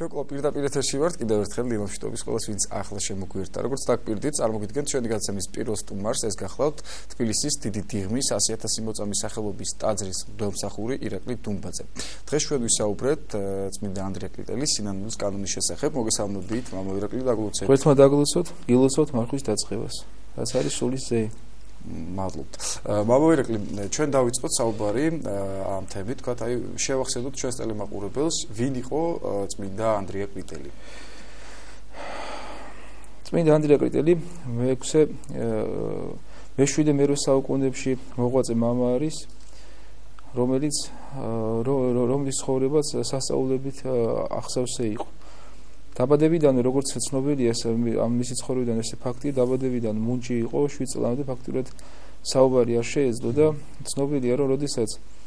ჩვენ პირდაპირ ეთერში ვართ კიდევ ერთხელ ლიამშვიდობის ყველას ვინც ახლა შემოგვიერთდა. Როგორც დაგპირდით, წარმოგიდგენთ ჩვენი გადაცემის პირველ სტუმარს, ეს გახლავთ თბილისის დიდი დიღმის 100.000 მოწამის სახელობის ტაძრის მღვდელმსახური ირაკლი დუმბაძე. დღეს ჩვენ ვისაუბრეთ წმინდა ანდრია კრიტელის სინანულის კანონის შესახებ. მოგესალმებით, მამა ირაკლი დაგლოცეთ. Ღმერთმა დაგლოცოთ, გილოცოთ მარხვის დაწყებას. რაც არის სულის ძე. მადლობთ. მამა ირაკლი, ჩვენ დავიწყოთ საუბარი ამ თემით, თქვათ, აი შევახსენოთ ჩვენს ტელემაყურებელს, ვინ იყო წმინდა ანდრია კრიტელი. წმინდა ანდრია კრიტელი მე-7-8 საუკუნეებში მოღვაწე მამა არის, რომელიც ცხოვრებაც სასწაულებით ახსავსე იყო. დაბადებიდან როგორც ცნობილია ამ მისი ცხოვრებიდან ეს ფაქტია, დაბადებიდან მუნჯი იყო 7 წლამდე ფაქტურად საუბარი არ შეეძლო და ცნობილია რომ როდესაც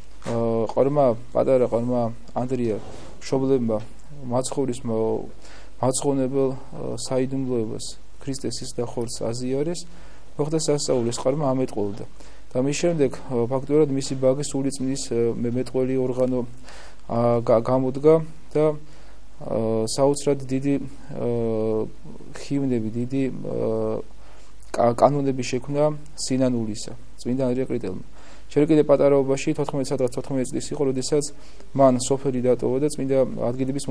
პატარა ყორმა ანდრია მშობლებმა მაცხოვრის მაცხოვნებელ საიდუმლოებას ქრისტესის და ხორცს აზიარეს, მოხდა სასწაულის ყორმა ამეტყველდა და მის შემდეგ ფაქტურად მისი ბაღი სული წმინდის მეტყველი ორღანო გამოდგა და საოცრად დიდი ხივნები, დიდი კანონები შექმნა სინანულისა წმინდა ანდრია კრიტელმა. ჯერ კიდევ პატარაობაში 14 წლის იყო, როდესაც მან სოფელი დატოვა და წმინდა ადგილების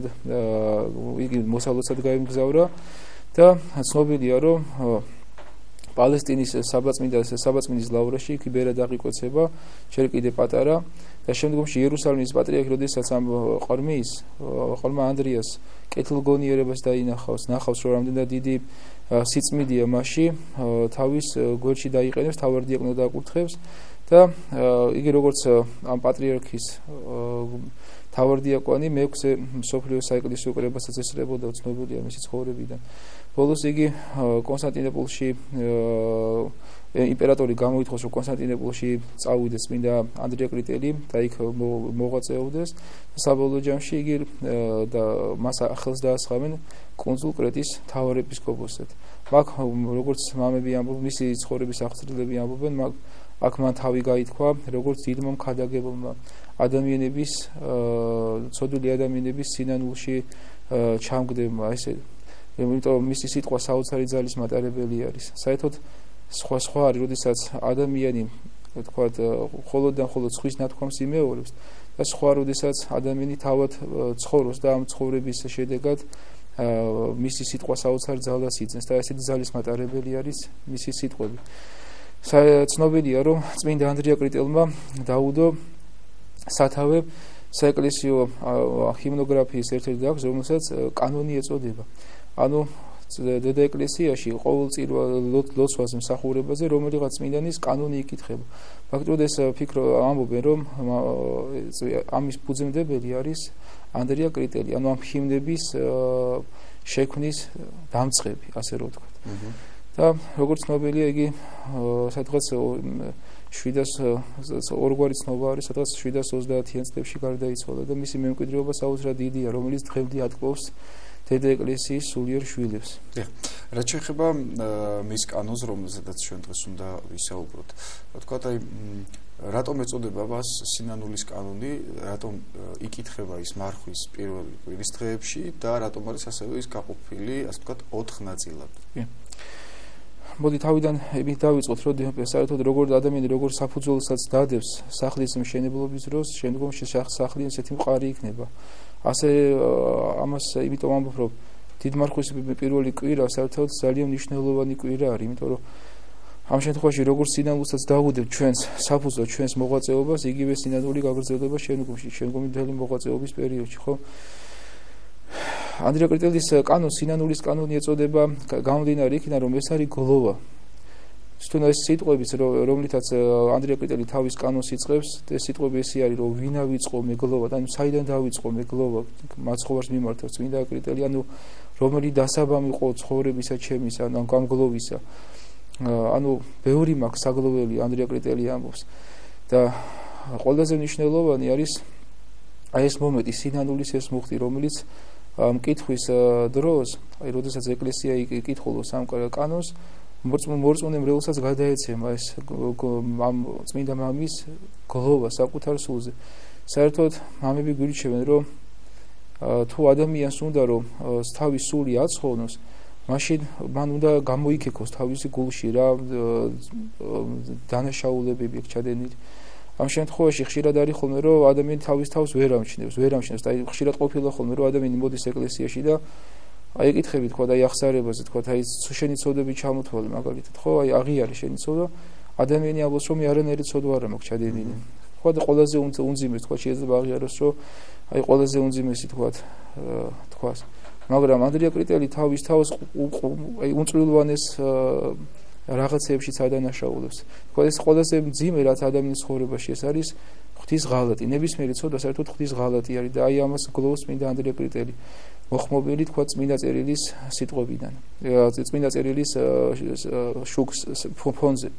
მოსალოცად გაემგზავრა და ცნობილია, რომ პალესტინის საბაწმინდის ლავრაში იქ ბერად აღიკვეცება, ჯერ კიდევ პატარა და შემდგომში იერუსალიმის პატრიარქი, როდესაც ამ ყორმა ანდრიას კეთილგონიერებას ნახავს, რომ რამდენად დიდი სიწმიდეა მასში, თავის გვერდში დაიყენებს, თავარდიაკვნად დააკურთხებს და იგი როგორც ამ პატრიარქის თავარდიაკვანი მე-6 მსოფლიო საეკლესიო კრებასაც ესწრებოდა, ცნობილია მისი ცხოვრებიდან. ბოლოს იგი კონსტანტინოპოლში იმპერატორი გამოითხოვს, რომ კონსტანტინოპოლში წავიდეს წმინდა ანდრია კრიტელი და იქ მოღვაწეობდეს. საბოლოო ჯამში იგი და მას ახალს დაასხამენ კუნძულ კრეტის მთავარეპისკოპოსად. მაგ როგორც მამები ამბობენ, მისი ცხოვრების აღწერილები ამბობენ, აქ მან თავი გაითქვა როგორც დიდმა მქადაგებელმა ადამიანების, ცოდვილი ადამიანების სინანულში ჩამგდებმა, ესე იმიტომ მისი სიტყვა საოცარი ძალის მატარებელი არის. საერთოდ სხვა არის, როდესაც ადამიანი თქვათ მხოლოდ სხვის ნათქვამს იმეორებს და სხვა როდესაც ადამიანი თავად ცხოვრობს და ამ ცხოვრების შედეგად მისი სიტყვა საოცარ ძალას იძენს და ესეთი ძალის მატარებელი არის მისი სიტყვები. ცნობილია, რომ წმინდა ანდრია კრიტელმა დაუდო სათავე საეკლესიო ჰიმნოგრაფიის ერთ-ერთი აქვს, რომელსაც კანონი ეწოდება. ანუ დედა ეკლესიაში ყოველწლიურ ლოცვას მსახურებაზე რომელიღაც წმინდანის კანონი იკითხება. ფაქტობრივად ეს ამბობენ, რომ ამის ფუძემდებელი არის ანდრია კრიტელი, ანუ ამ ჰიმნების შექმნის დამწყები, ასე რომ ვთქვათ. და როგორც ცნობილია, იგი სადღაც 700 ცნობა არის, სადღაც 730-იან წლებში გარდაიცვალა და მისი მემკვიდრეობა საოცრად დიდია, რომელიც დღემდე ატყობს დედა ეკლესიის სულიერ შვილებს. რაც შეეხება მის კანონს, რომელზედაც ჩვენ დღეს უნდა ვისაუბროთ. თქვათ, აი რატომ ეწოდება მას სინანულის კანონი, რატომ იკითხება ის მარხვის პირველი კვირის დღეებში და რატომ არის ასევე ის გაყოფილი, ასე ვთქვათ, 4 ნაწილად. მოდი თავიდან დავიწყოთ, რომ საერთოდ ადამიანი როგორ საფუძველსაც დადებს სახლის მშენებლობის დროს, შემდგომში სახლი ესეთი მყარი იქნება. ასე ამას იმიტომ ამბობ, რომ დიდ მარხვის პირველი კვირა საერთოდ ძალიან მნიშვნელოვანი კვირა არის, იმიტომ რომ ამ შემთხვევაში როგორც სინანულსაც დავუდებთ ჩვენს საფუძვლად, ჩვენს მოღვაწეობას, იგივე სინანული გაგრძელდება შემდგომი მთელი მოღვაწეობის პერიოდში, ხო? ანდრია კრიტელის სინანულის კანონი ეწოდება გამომდინარე იქიდან, რომ ეს არის გლოვა. თუნდაც ეს სიტყვებიც, რომლითაც ანდრია კრიტელი თავის კანონს იწყებს, ეს სიტყვები ესე არის, რომ ვინ ავიწყო მე გლოვა, ანუ საიდან დავიწყო მე გლოვა მაცხოვარს მიმართავს წმინდა კრიტელი, ანუ რომელი დასაბამი იყო ცხოვრებისა ჩემისა, ანუ ამ გლოვისა. ანუ ბევრი მაქვს საგლოველი ანდრია კრიტელი ამბობს და ყველაზე მნიშვნელოვანი არის აი ეს მომენტი, სინანულის ეს მუხტი, რომელიც მკითხვის დროს, აი როდესაც ეკლესია იკითხულობს ამ კანონს, მორწმუნე მრევლსაც გადაეცემა ეს ამ წმინდა მამის გლოვა საკუთარ სულზე. საერთოდ მამები გვირჩევენ, რომ თუ ადამიანს უნდა რომ თავის სული აცხოვნოს, მაშინ მან უნდა გამოიქეკოს თავისი გულში რა დანაშაულებები ჩადენილი. ამ შემთხვევაში ხშირად არის ხოლმე რომ ადამიანი თავის თავს ვერ ამჩნევს. აი ხშირად ყოფილა ხოლმე რომ ადამიანი მოდის ეკლესიაში და აი ეკითხები თქვა და აი აღსარებაზე თქვა აი შენი ცოდები ჩამოთვალე მაგალითად ხო აი აღიარე შენი ცოდა ადამიანი ამბობს რომ მე არანაირი ცოდვა არ მაქვს ჩადენილი. თქვა და ყველაზე უნძიმეს თქვა შეიძლება აღიაროს რომ აი ყველაზე უნძიმესი თქვას. მაგრამ ანდრია კრიტელი თავის თავს აი უნწვილოვანეს რაღაცებშიც ადანაშაულებს. თქვა ეს ყველაზე მძიმე რაც ადამიანის ცხოვრებაში ეს არის ღვთის ღალატი. ნებისმიერი ცოდვა საერთოდ ღვთის ღალატი არის და აი ამას გლოვს მინდა ანდრია კრიტელი. მოხმობილი თქვა წმინდა წერილის სიტყვებიდან. წმინდა წერილის შუქს ფონზე.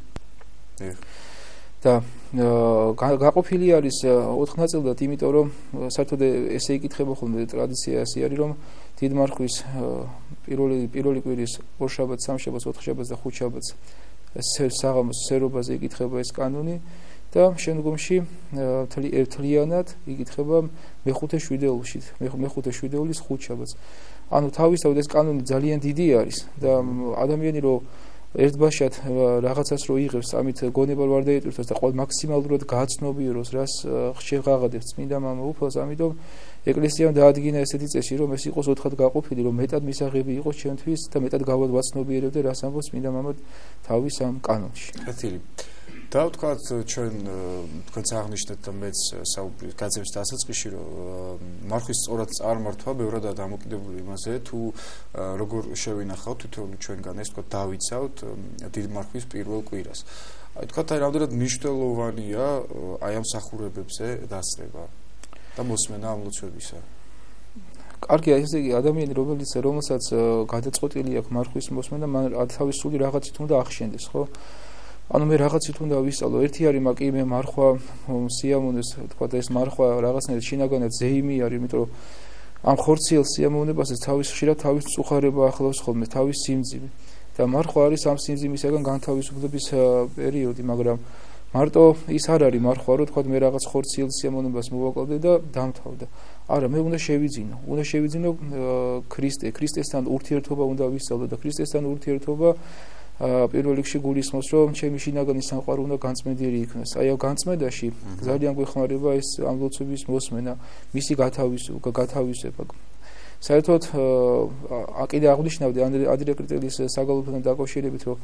და გაყოფილი არის 4 ნაწილად, იმიტომ რომ საერთოდ ესე იკითხება ხოლმე ტრადიცია ასე არის რომ დიდ მარხვის პირველი კვირის ორშაბათს, სამშაბათს, ოთხშაბათს და ხუთშაბათს საღამოს სერობაზე იკითხება ეს კანონი და შემდგომში ერთლიანად იკითხება მეხუთე შვიდეულის ხუთშაბათს. ანუ თავისთავად ეს კანონი ძალიან დიდი არის და ადამიანი რომ ერთბაშად რაღაცას რო იღებს, ამით გონება ვარ დაეტვირთოს და ყოველ მაქსიმალურად გააცნობიეროს, რას ხშირ ღაღადებს წმინდა მამა უფალს, ამიტომ ეკლესიამ დაადგინა ესეთი წესი, რომ ეს იყოს 4-ად გაყოფილი, რომ მეტად მისაღები იყოს ჩემთვის და მეტად გავაცნობიერებდე, რას ამბობს წმინდა მამა თავის ამ კანონში. კეთილი. და ვთქვათ ჩვენ თქვენც აღნიშნეთ და მეც საუბრის გაცემს დასაწყისში რომ მარხვის სწორად წარმართვა ბევრადაა დამოკიდებული იმაზე თუ როგორ შევინახავთ თითოეული ჩვენგან ეს თქვათ დავიცავთ დიდი მარხვის პირველ კვირას. აი თქვათ აი რამდენად მნიშვნელოვანია აი ამ მსახურებებზე დასწრება და მოსმენა ამ ლოცვებისა. კარგი, ესე იგი ადამიანი რომელსაც გადაწყვეტილი აქვს მარხვის მოსმენა, მან თავის სული რაღაცით უნდა ახშენდეს, ხო? ანუ მე რაღაცით უნდა ვისწავლო. ერთი არის მაკი მე მარხვა სიამოვნეს, თქვა და ეს მარხვა რაღაცნაირად შინაგანად ზეიმი არის, იმიტომ რომ ამ ხორციელ სიამოვნებასაც ხშირად თავის წუხარება ახლავს ხოლმე, თავის სიმძიმე. და მარხვა არის ამ სიმძიმისაგან განთავისუფლების პერიოდი, მაგრამ მარტო ის არ არის მარხვა, რომ თქვა მე რაღაც ხორციელ სიამოვნებას მოვაკლდე და დამთავრდა. არა, მე უნდა შევიძინო ქრისტესთან ურთიერთობა უნდა ვისწავლო და ქრისტესთან ურთიერთობა პირველ რიგში გულისხმობს, რომ ჩემი შინაგანი სამყარო უნდა განწმენდიერი იქნას. აი ამ განწმენდაში ძალიან გვეხმარება ეს ამ ლოცვების მოსმენა, მისი გათავისება. საერთოდ კიდე აღნიშნავდი ანდრია კრიტელის საგალობთან დაკავშირებით, რომ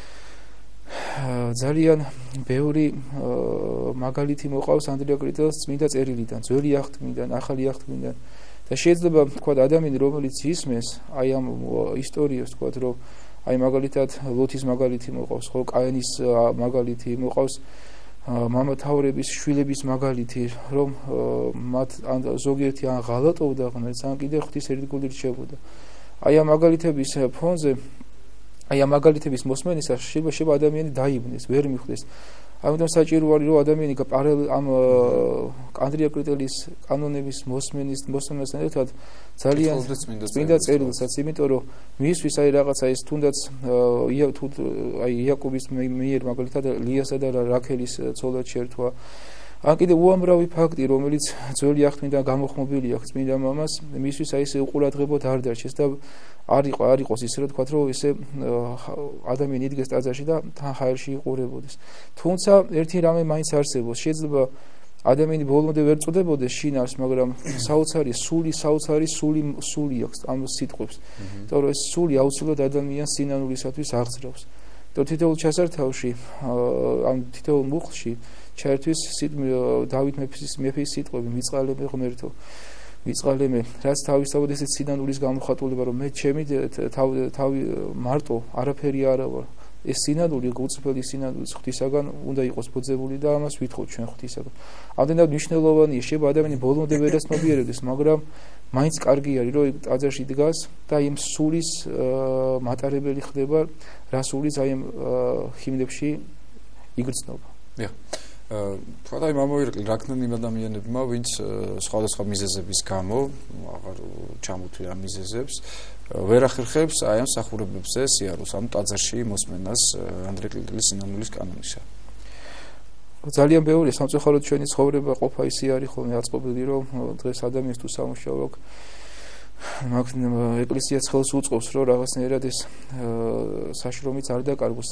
ძალიან ბევრი მაგალითი მოყავს ანდრია კრიტელს წმინდა წერილიდან, ძველი აღთქმიდან, ახალი აღთქმიდან და შეიძლება თქვა ადამიანი რომელიც ისმეს აი ამ ისტორიას თქვა რომ აი მაგალითად ლოთის მაგალითი მოყავს, ხო, კაენის მაგალითი მოყავს, მამათაურების შვილების მაგალითი, რომ მათ ზოგიერთი ან ღალატობდა ღმერთს, ან კიდე ღვთის ერთგული რჩებოდა. აი ამ მაგალითების ფონზე, აი ამ მაგალითების მოსმენისას შეიძლება ადამიანი დაიბნეს, ვერ მიხვდეს. ამიტომ საჭირო არის რომ ადამიანი ამ ანდრია კრიტელის კანონების მოსმენასთან ერთად ძალიან წმინდა წერილსაც, იმიტომ რომ მისთვის აი რაღაცა ის თუნდაც აი იაკობის მიერ მაგალითად ლიასა და რაქელის ცოლად შერთვა. ან კიდე უამრავი ფაქტი, რომელიც ძველი აღთქმიდან გამოხმობილი აქვს წმინდა მამას, მისთვის აი ეს უყურადღებოდ არ დარჩეს და არ იყოს ისე რომ თქვა რომ ესე ადამიანი იდგეს ტაძარში და თან ხაერში იყურებოდეს. თუმცა ერთი რამე მაინც არსებობს, შეიძლება ადამიანი ბოლომდე ვერ წოდებოდეს შინავს, მაგრამ საოცარი სული აქვს ამ სიტყვებს. იმიტომ რომ ეს სული აუცილებლად ადამიანს სინანულისათვის აღძრავს. თითოეულ ჩასართავში, ამ თითოეულ მუხლში ჩაერთვის დავით მეფის სიტყვები, მიწყალებ ღმერთო, მიწყალებ, რაც თავისთავად ესეც სინანულის გამოხატულება, რომ მე ჩემი თავი მარტო არაფერი არა ვარ. ეს სინანული, უწფელი სინანული ღვთისაგან უნდა იყოს ბოძებული და ამას ვითხოვთ ჩვენ ღვთისაგან. ამდენად მნიშვნელოვანია, შეიძლება ადამიანი ბოლომდე ვერ ასნობიერებდეს, მაგრამ მაინც კარგი არის, რომ ტაძარში დგას და იმ სულის მატარებელი ხდება, რა სულის აი ამ ჰიმნებში იგრძნობა. თქვა და მომოერკლი რაკნან იმ ადამიანებმა, ვინც სხვადასხვა მიზეზების გამო აღარ ჩამოთვლიან ამ მიზეზებს, ვერ ახერხებს აი ამ მსახურებებზე სიარულს, ამ ტაძარში მოსმენას ანდრია კრიტელის სინანულის კანონისა. ძალიან ბევრი სამწუხაროდ ჩვენი ცხოვრება ყოფა ისე არის ხოლმე აწყობილი, რომ დღეს ადამიანს თუ სამუშაო აქვს, ეკლესიაც ხელს უწყობს, რომ რაღაცნაირად ეს საშრომიც არ დაკარგოს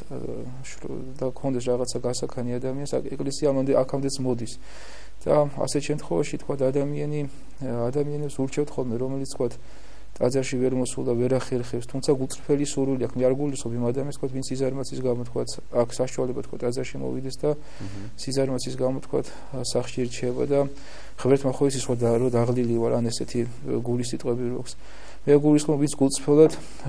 და კონდეს რაღაცა გასახანი ადამიანს, ეკლესია აქამდეც მოდის. და ასეთ შემთხვევაში თქვა ადამიანებს ურჩევთ ხოლმე, რომელიც თქვა ტაძარში ვერ მოსულა, ვერ ახერხებს, თუმცა გულწრფელი სურვილი აქვს, მე არ გულისხმობ იმ ადამიანს, თქვა ვინც სიზარმაცის გამო თქვა აქ საშუალება თქვა ტაძარში მოვიდეს და სიზარმაცის გამო თქვა სახლში რჩება და ღმერთმა ხო იცის რომ დაღლილი ვარ ან ესეთი გულის სიტყვები რო აქვს. მე გულისხმობ ვინც გულწრფელად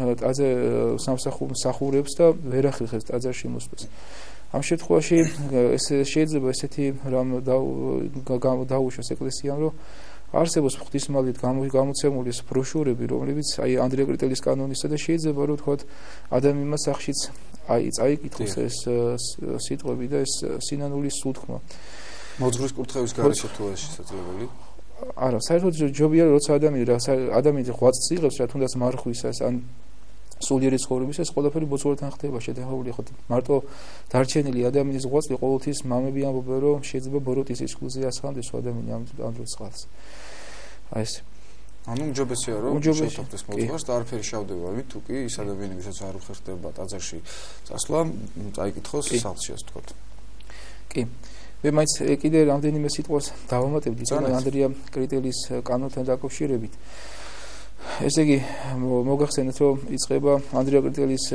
სამსახურებს და ვერ ახერხებს ტაძარში მოსვლას. ამ შემთხვევაში შეიძლება ესეთი რამ დაუშვას ეკლესიამ, რომ არსებობს ღვთისმალით გამოცემული ბროშურები, რომლებიც აი ანდრია კრიტელის კანონისა და შეიძლება რომ თქვა ადამიანმა სახშიც წაიკითხოს ეს სიტყვები და ეს სინანულის სულთქმა. მოძღვრის კურთხევის გარეშე თუ ეს შესაძლებელი? არა, საერთოდ ჯობია როცა ადამიანი ღვაწლს იღებს, რა თუნდაც მარხვისას ან სულიერი ცხოვრების ეს ყველაფერი ბოძგურთან ხდება შედარებული ხო მარტო დარჩენილი ადამიანის ღვაწლი ყოველთვის მამები ამბობენ რომ შეიძლება ბოროტის ისკუზი ასხამდეს ადამიანი ამ დროს წყალს. აი ეს ანუ უმჯობესია რომ შევთანხმდეს მოძღვარს და არაფერი შავდება ვით თუ კი ის ადამიანი ვისაც არ უხერხდება ტაძარში წასვლა წაიკითხოს სახლში ასე ვთქვათ. კი მე მაინც კიდე რამდენიმე სიტყვას დავამატებდი ანდრია კრიტელის კანონთან დაკავშირებით. ესე იგი მოგახსენეთ რომ იწყება ანდრია კრიტელის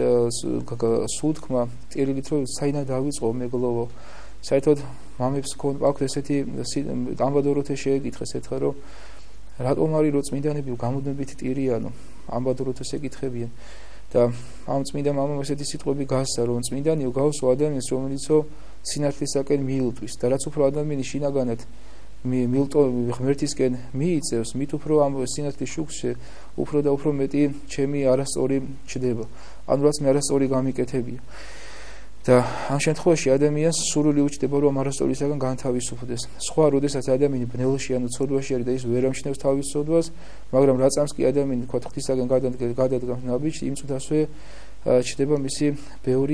სულთქმა ტირილით რომ საიდან დავიწყო მეგლოვო საერთოდ მამებს აქვს ესეთი ამბადოროთე შეეკითხეს ერთხელ რომ რატომ არის რომ წმინდანები გამუდმებით ტირიანო ამბადოროთეს ეკითხებიან და ამ წმინდა მამამ ესეთი სიტყვები გასცა რომ წმინდანიო გავსო ადამიანს რომელიცო სინათლისაკენ მიილტვის და რაც უფრო ადამიანი შინაგანად მილტო ღმერთისკენ მიიწევს, მით უფრო ამ სინათლის შუქში უფრო და უფრო მეტი ჩემი არასწორი ჩდება. ანუ რაც მე არასწორი გამიკეთებია. და ამ შემთხვევაში ადამიანს სურვილი უჩნდება რომ არასწორისაგან განთავისუფლდეს. სხვა როდესაც ადამიანი ბნელში ანუ ცოდვაში არის და ის ვერ ამჩნევს თავის ცოდვას, მაგრამ რაწამს კი ადამიანი თქვა ღვთისაგან გადადგამს ნაბიჯს, იმ წუთასვე ჩდება მისი ბევრი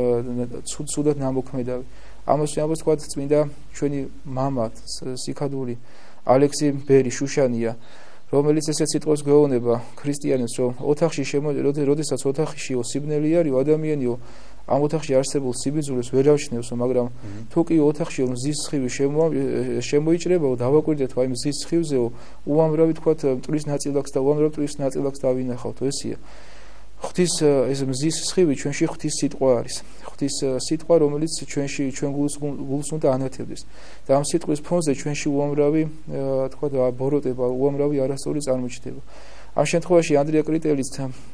ცუდად ნამოქმედავი. ამას თქვა წმინდა ჩვენი მამა სიქადური ალექსი ბერი შუშანია რომელიც ესეც სიტყვას გვეუბნება ქრისტიანებს რომ ოთახში როდესაც ოთახშიო სიბნელი არის ადამიანიო ამ ოთახში არსებულ სიბიძულეს ვერ ავშნევსო მაგრამ თუ კი ოთახშიო მზის სხივი შემოიჭრებაო დავაკვირდეთო აი მზის სხივზეო უამრავი თქვა მტრის ნაწილაკს და უამრავ მტრის ნაწილაკს დავინახავთ ესია ღვთის ეს მზის სხივი ჩვენში ღვთის სიტყვა არის ღვთის სიტყვა რომელიც ჩვენ გულს უნდა ანათებდეს და ამ სიტყვის ფონზე ჩვენში უამრავი თქვა ბოროტება უამრავი არასწორი წარმოჩნდება ამ შემთხვევაში ანდრია კრიტელის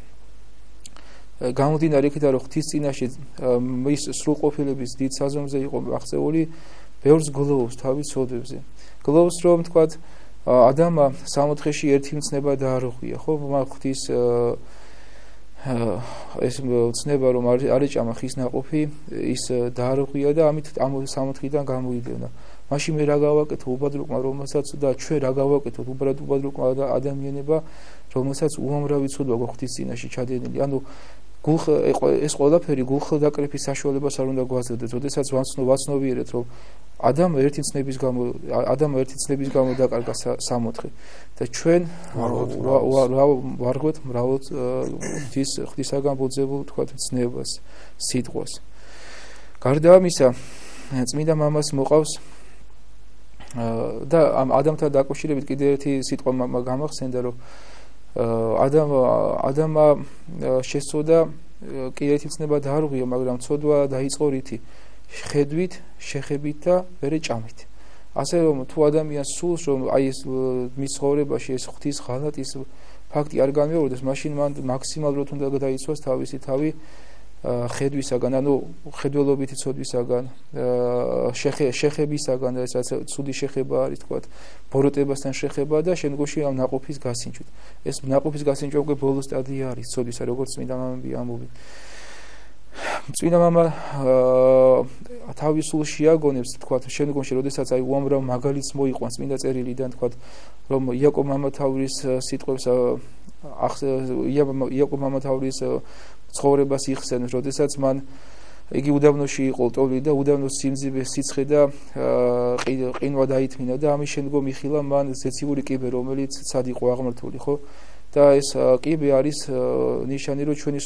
გამომდინარე იქიდან რომ ღვთის წინაშე მის სრულყოფილების დიდ საზომზე იყო აღწეული ბევრს გლოვს თავის ცოდვებზე გლოვს რომ თქვა ადამა სამოთხეში ერთი მცნება დაარღვია ხო ღვთის ეს ცნება რომ არ ეჭამა ხის ნაყოფი ის დაარღვია და ამით ამ სამოთხიდან გამოიდევნა მაშინ მე რა გავაკეთო უბადრუკმა რომელსაც და ჩვენ რა გავაკეთოთ უბადრუკმა და ადამიანება რომელსაც უამრავი ცოდვა ღვთის წინაშე ჩადენილი ანუ ეს ყველაფერი გულხილდაკრეფის საშუალებას არ უნდა გვაძლევდეს როდესაც ვაცნობიერეთ რომ ადამა ერთი ცნების გამო დაკარგა სამოთხე და ჩვენ ვარღვეთ მრავალ ღვთისაგან ბოძებულ თქვა ცნებას სიტყვას გარდა ამისა წმინდა მამას მოყავს და ამ ადამიანთან დაკავშირებით კიდევ ერთი სიტყვა გამახსენდა რომ ადამა შესწოდა კი ერთი ცნება დაარღვია მაგრამ ცოდვა დაიწყო რითი ხედვით, შეხებით და ვერ ჭამით. ასე რომ თუ ადამიანს სულს რომ აი ეს მის ცხოვრებაში ეს ღვთის ღალატის ფაქტი არ განმეორდეს, მაშინ მან მაქსიმალურად უნდა გადაიცვას თავისი თავი ხედვისაგან, ანუ ხედველობითი ცოდვისაგან, შეხებისაგან, რასაც ცუდი შეხება არის თქვა, ბოროტებასთან შეხება და შემდგომში ამ ნაყოფის გასინჯვით. ეს ნაყოფის გასინჯვა უკვე ბოლო სტადია არის ცოდვისა, როგორც წმინდა მამები ამბობენ. წმინდა მამა თავის სულში აგონებს თქვა შემდგომში როდესაც აი უამრავ მაგალითს მოიყვანს წმინდა წერილიდან თქვა რომ იაკობ მამათაურის სიტყვებს იაკობ მამათაურის ცხოვრებას იხსენებს როდესაც მან იგი უდაბნოში იყო ლტოლვილი და უდაბნოს სიმძიმე სიცხე და ყინვა დაითმინა და ამის შემდგომ იხილა მან ზეციური კიბე, რომელიც ცად იყო აღმართული, ხო? და ეს კიბე არის ნიშანი, რომ ჩვენი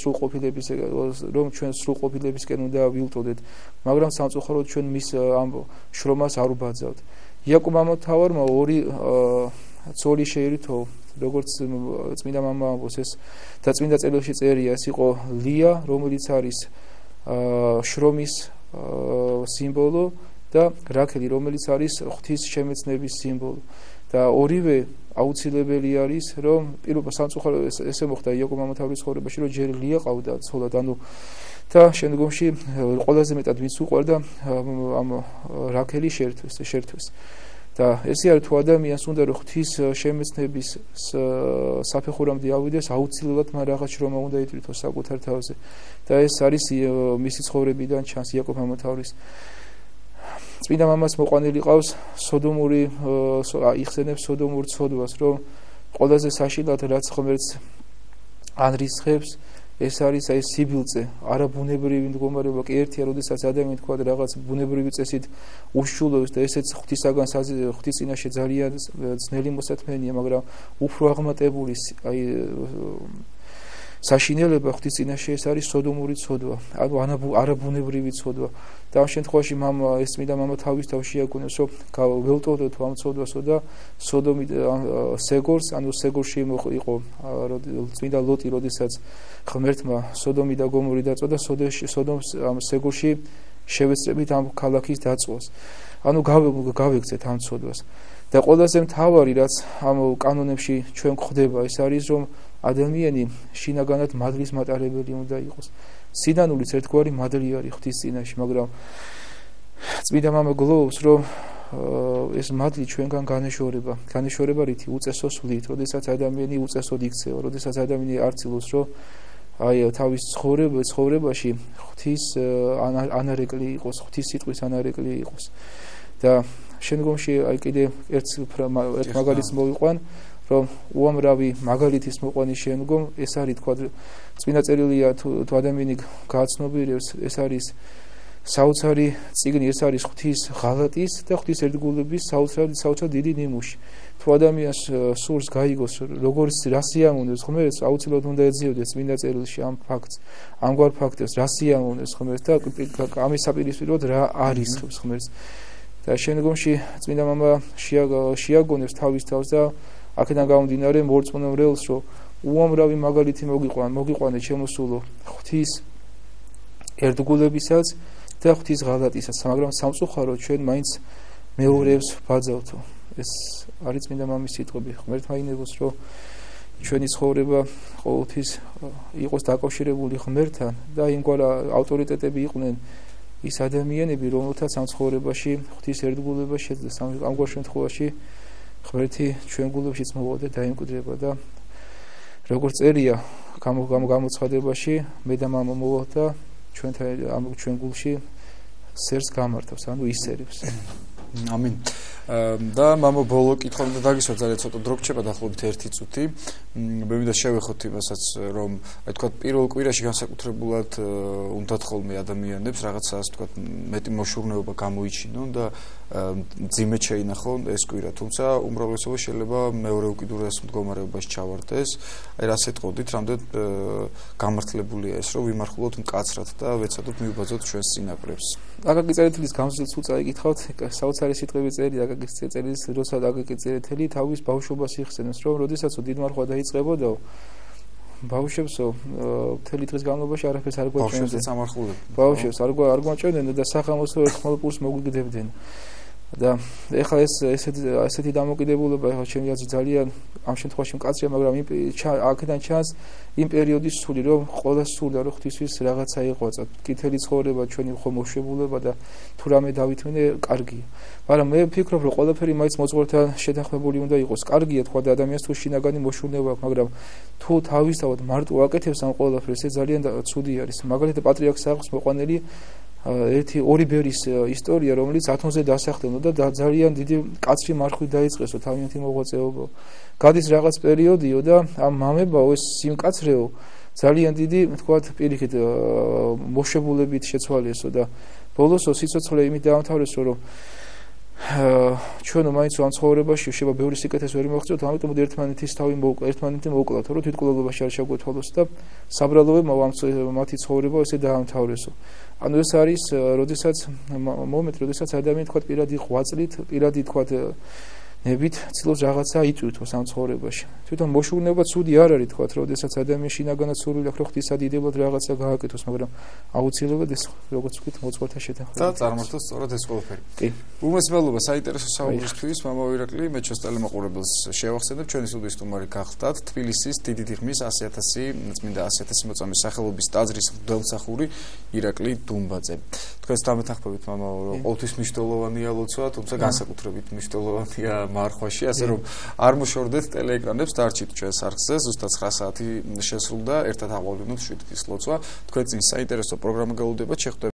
სრულყოფილებისკენ უნდა ვიუტოდეთ, მაგრამ სამწუხაროდ ჩვენ მის ამ შრომას არ ვბაძავთ. იაკობ მამათავარმა ორი ცოლი შეირთო, როგორც წმინდა მამა ამბობს, ეს და წმინდა წერილში წერია, ეს იყო ლია, რომელიც არის შრომის სიმბოლო და რაქელი, რომელიც არის ღვთის შემეცნების სიმბოლო. და ორივე აუცილებელი არის, რომ პირობა სამწუხაროდ ესე მოხდა იაკობ მამათავრის ცხოვრებაში, რომ ჯერ ლია ყავდა ცოლად, და შემდგომში ყველაზე მეტად ვინც უყვარდა ამ რაქელი შერთვეს. და ესე არის, თუ ადამიანს უნდა რომ ღვთის შემეცნების საფეხურამდე ავიდეს, აუცილებლად მან რაღაც შრომა უნდა იტვირთოს საკუთარ თავზე. და ეს არის მისი ცხოვრებიდან ჩანს იაკობ მამათავრის. წმინდა მამას მოყვანილი ყავს სოდომური, იხსენებს სოდომურ ცოდვას, რომ ყველაზე საშინლად რაც ღმერთს ანრისხებს, ეს არის აი სიბილწე, არაბუნებრივი მდგომარეობა. კი ერთია, როდესაც ადამიანი თქვა რაღაც ბუნებრივი წესით უშულობს და ესეც ღვთის წინაშე ძალიან ძნელი მოსათმენია, მაგრამ უფრო აღმატებული აი საშინელება ღვთის წინაშე ეს არის სოდომური ცოდვა, ანუ არაბუნებრივი ცოდვა. და ამ შემთხვევაში ეს წმინდა მამა თავის თავში აკუნებს, რომ ველტოდოთ ამ ცოდვასო და სოდომი სეგორს, ანუ სეგორში იყო წმინდა ლოტი, როდესაც ღმერთმა სოდომი და გომორი დაწვა და სოდომს ამ სეგორში შევეცრებით ამ ქალაქის დაწვას. ანუ გავეგცეთ ამ ცოდვას. და ყველაზე მთავარი, რაც ამ კანონებში ჩვენ გვხვდება, ეს არის, რომ ადამიანი შინაგანად მადლის მატარებელი უნდა იყოს. სინანულიც ერთგვარი მადლი არის ღვთის წინაშე, მაგრამ წმინდა მამა გლოვობს, რომ ეს მადლი ჩვენგან განეშორება რითი უწესოს ვლით, როდესაც ადამიანი უწესოდ იქცევა, როდესაც ადამიანი არ ცდილობს, რომ აი თავის ცხოვრებაში ღვთის ანარეკლი იყოს, ღვთის სიტყვის ანარეკლი იყოს. და შემდგომში აი კიდე ერთ მაგალითს მოვიყვან, რომ უამრავი მაგალითის მოყვანის შემდგომ ეს არის თქვა წმინდა წერილია, თუ ადამიანი გააცნობიერებს, ეს არის საოცარი წიგნი, ეს არის ღვთის ღალატის და ღვთის ერთგულების საოცრად დიდი ნიმუში. თუ ადამიანს სურს გაიგოს, როგორც რა სიამოვნებს ღმერთს, აუცილებლად უნდა ეძიებდეს წმინდა წერილში ამ ფაქტს, ამგვარ ფაქტებს, რა სიამოვნებს ღმერთს და ამის საპირისპიროდ რა არისხებს ღმერთს. და შემდგომში წმინდა მამა შეაგონებს თავის თავს და აქედან გამომდინარე მორწმუნეებს, რომ უამრავი მაგალითი მოგიყვანეთ შემოსულო ღვთის ერთგულებისაც და ღვთის ღალატისაც, მაგრამ სამწუხაროდ ჩვენ მაინც მეორეებს ვაძავთო. ეს არის წმინდა მამის სიტყვები. ღმერთმა ინებოს, რომ ჩვენი ცხოვრება ყოველთვის იყოს დაკავშირებული ღმერთთან და იმგვარ ავტორიტეტები იყვნენ ის ადამიანები, რომელთაც ამ ცხოვრებაში ღვთის ერთგულება შეძლეს. ამგვარ შემთხვევაში ღმერთი ჩვენ გულებშიც მოვა და დაიმკვიდრება და როგორც წერია გამოცხადებაში, მე და მამა მოვა და ჩვენ გულში სერს გამართავს, ანუ ისერებს. ამინ. და მამა ბოლო კითხვა უნდა დაგისვა, ძალიან ცოტა დრო გრჩება დაახლოებით 1 წუთი. მე მინდა შევეხოთ იმასაც, რომ აი თქვა პირველ კვირაში განსაკუთრებულად უნდათ ხოლმე ადამიანებს რაღაცას თქვა მეტი მოშურნეობა გამოიჩინონ და ძიმედ შეინახონ ეს კვირა, თუმცა უმრავლესობა შეიძლება მეორე უკიდურეს მდგომარეობაში ჩავარდეს. აი რას ეტყოდით, რამდენ გამართლებულია ეს, რომ ვიმარხულოთ მკაცრად და ვეცადოთ მივბაძოთ ჩვენს წინაპრებს. აკაკი წერეთლის გამოსილს უწა იკითხავთ, საოცარი სიტყვები წერია აკაკი წერეთლის, როცა აკაკი წერეთელი თავის ბავშვობას იხსენებს, რომ როდესაც დიდმარხვა დაიწყებოდა, ბავშვებსო მთელი დღის განმავლობაში არაფერს არ გვაჩვენებდნენ. ბავშვებს არ გვაჩვენებდნენ და სახამოსო ერთხმალ პურს მოგვიგდებდნენ. და ეხლა ესეთი დამოკიდებულება ეხლა ჩემი აზრით ძალიან ამ შემთხვევაში მკაცრია, მაგრამ აქედან ჩანს იმ პერიოდის სული, რომ ყველა სურდა, რომ ღვთისთვის რაღაცა იყვაცა. კითელი ცხოვრება ჩვენი ხო მოშვებულება და თუ რამე დავითმენე კარგია. მაგრამ მე ვფიქრობ, რომ ყველაფერი მაინც მოძღვართან შეთანხმებული უნდა იყოს. კარგია თქვა და ადამიანს თუ შინაგანი მოშურნეობა აქვს, მაგრამ თუ თავისთავად მარტო აკეთებს ამ ყველაფერს, ეს ძალიან ცუდი არის. მაგალითად პატრიარქ საყს მოყვანილი ორი ბერის ისტორია, რომელიც ათონზე დასახდენო და ძალიან დიდი კაცრი მარხვით დაიწყესო თავიანთი მოღვაწეობა. გადის რაღაც პერიოდიო და ამ მამებაო ეს სიმკაცრეო ძალიან დიდი თქვათ პირიქით მოშებულებით შეცვალიესო და ბოლოს სიცოცხლე იმით დაამთავრესო რომ ჩვენ მაინც ამ ცხოვრებაში შეება ბევრი სიკეთეს ვერ მოღწევთ, ამიტომ ერთმანეთის თავი ერთმანეთი მოუკლათ, რომ თვითმკვლელობაში არ შეგვეთვალოს და საბრალოებმა მათი ცხოვრება ესე დაამთავრესო. ანუ ეს არის როდესაც მომენტი, როდესაც ადამიანი თქვათ პირადი ღვაწლით, პირადი თქვათ ნებით ცდილობს რაღაცა იტვირთოს ამ ცხოვრებაში. თვითონ მოშურნება ცუდი არ არის თქვათ, როდესაც ადამიანს შინაგანად სურვილი აქვს, რომ ღვთისადიდებლად რაღაცა გააკეთოს, მაგრამ აუცილებლად ეს როგორც ვთქვით, მოძღვართა შეთანხმება. და წარმართოს სწორად ეს ყველაფერი. კი. უმესმელობა საინტერესო საუბრისთვის, მამა ირაკლი, მე ჩვენს ტელემოყურებელს შევახსენებ, ჩვენი სტუდიის სტუმარი გახდათ თბილისის დიდი დიღმის 100.000 წმინდა 100.000 მოწამის სახელობის ტაძრის მღვდელმსახური ირაკლი დუმბაძე. თქვენს დამეთანხმებით მამა, რომ ყოველთვის მნიშვნელოვანია ლოცვა, თუმცა განსაკუთრებით მნიშვნელოვანია მარხვაში, ასე რომ არ მოშორდეთ ტელეეკრანებს, დარჩით ჩვენს არხზე, ზუსტად 9 საათი შესრულდა, ერთად აღვავლინოთ 7 თვის ლოცვა. თქვენ წინ საინტერესო პროგრამა გელოდებათ, შეხვდებით